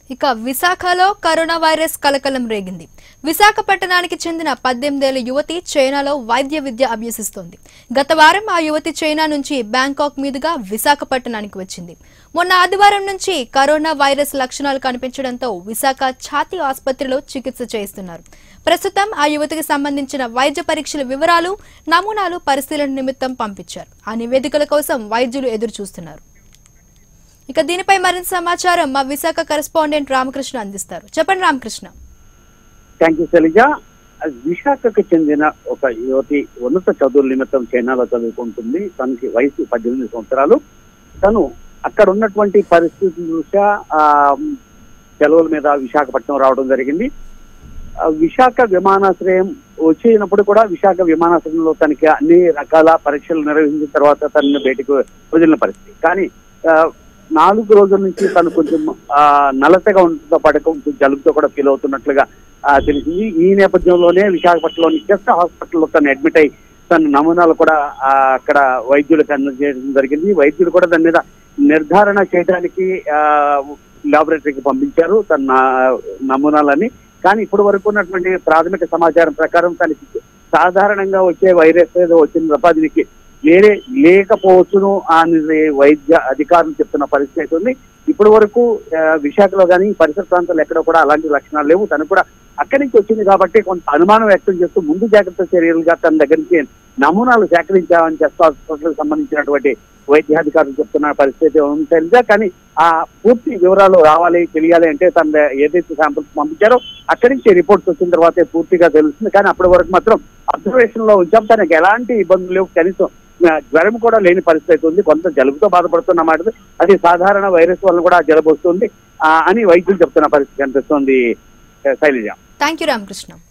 ఇక విశాఖలో corona virus కలకలం రేగింది. విశాఖపట్నానికి చెందిన 18 ఏళ్ల యువతి చైనాలో వైద్య విద్య అభ్యసిస్తోంది. గత వారం ఆ యువతి చైనా నుంచి బ్యాంకాక్ మీదుగా విశాఖపట్నానికి వచ్చింది. మొన్న ఆదివారం నుంచి కరోనా వైరస్ లక్షణాలు కనిపించడంతో విశాఖ ఛాతీ ఆసుపత్రిలో చికిత్స చేయిస్తున్నారు. ప్రస్తుతం ఆ యువతికి సంబంధించిన వైద్య పరీక్షల వివరాలు, నమూనాలు పరిశీలన నిమిత్తం పంపించారు. ఆ నివేదికల కోసం వైద్యులు ఎదురు చూస్తున్నారు. ఇక దీనిపై మరింత సమాచారం మా విశాఖ కరెస్పాండెంట్ రామకృష్ణ అందిస్తారు. చెప్పండి రామకృష్ణ. Thank you Shailaja. విశాఖకు చెందిన ఒక యువతి ఉన్నత చదువుల నిమిత్తం చైనాలో చదువుకుంటుంది. తనకి వయసు 18 సంవత్సరాలు. తను అక్కడ ఉన్నటువంటి పరిస్థితి దృష్ట్యా సెలవుల మీద విశాఖపట్నం రావడం జరిగింది. విశాఖ విమానాశ్రయం వచ్చినప్పుడు కూడా విశాఖ విమానాశ్రయంలో తనకి అన్ని రకాల పరీక్షలు నిర్వహించిన తర్వాత తనని బయటకు వదిలిన పరిస్థితి. కానీ 4 రోజుల నుంచి తను కొంచెం నలతగా ఉండటంతో పాటు కొంచెం జలుబుతో కూడా ఫీల్ అవుతున్నట్లుగా తెలిసింది. ఈ నేపథ్యంలోనే విశాఖపట్నంలోని చెస్ట్ హాస్పిటల్లో తను అడ్మిట్ అయి తన నమూనాలు కూడా అక్కడ వైద్యులకు అందజేయడం జరిగింది. వైద్యులు కూడా దాని మీద నిర్ధారణ చేయడానికి ల్యాబొరేటరీకి పంపించారు తన నమూనాలని. కానీ ఇప్పటి వరకు ఉన్నటువంటి ప్రాథమిక సమాచారం ప్రకారం తనకి సాధారణంగా వచ్చే వైరస్ ఏదో వచ్చిన తప్ప దీనికి వేరే లేకపోవచ్చును అని వైద్య అధికారులు చెప్తున్న పరిస్థితి ఉంది. ఇప్పటి వరకు విశాఖలో కానీ పరిసర ప్రాంతాలు ఎక్కడ కూడా అలాంటి లక్షణాలు లేవు. తను కూడా అక్కడి నుంచి వచ్చింది కాబట్టి కొంత అనుమానం వ్యక్తం చేస్తూ ముందు జాగ్రత్త చర్యలుగా తన దగ్గర నుంచి నమూనాలు సేకరించామని చెస్ట్ హాస్పిటల్కి సంబంధించినటువంటి వైద్యాధికారులు చెప్తున్న పరిస్థితి ఉంది. కానీ ఆ పూర్తి వివరాలు రావాలి, తెలియాలి అంటే తన ఏదైతే శాంపుల్స్ పంపించారో అక్కడి నుంచి రిపోర్ట్స్ వచ్చిన తర్వాతే పూర్తిగా తెలుస్తుంది. కానీ అప్పటి వరకు మాత్రం అబ్జర్వేషన్ లో ఉంచాం. తనకి ఎలాంటి ఇబ్బందులు లేవు. కనీసం జ్వరం కూడా లేని పరిస్థితి ఉంది. కొంత జలుబుతో బాధపడుతున్నమాట. అది సాధారణ వైరస్ వల్ల కూడా జలుబు వస్తుంది అని వైద్యులు చెప్తున్న పరిస్థితి కనిపిస్తుంది. శైలజ. Thank you Ramakrishna.